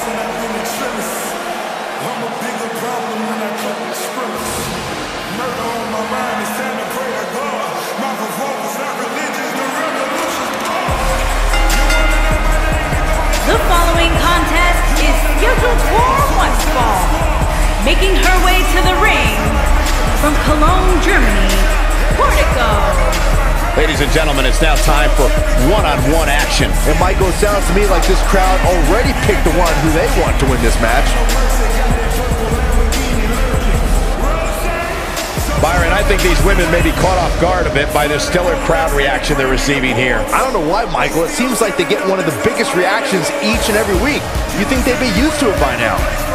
I'm a bigger problem than I could express. Murder on my mind, it's time to pray to God. My revolver's not religious, the revolution's born. You wanna know my name? The following contest is scheduled for one fall. Making her way to the ring from Cologne, Germany, Portico. Ladies and gentlemen, it's now time for one-on-one action. And Michael, it sounds to me like this crowd already picked the one who they want to win this match. Byron, I think these women may be caught off guard a bit by this stellar crowd reaction they're receiving here. I don't know why, Michael. It seems like they get one of the biggest reactions each and every week. You think they'd be used to it by now.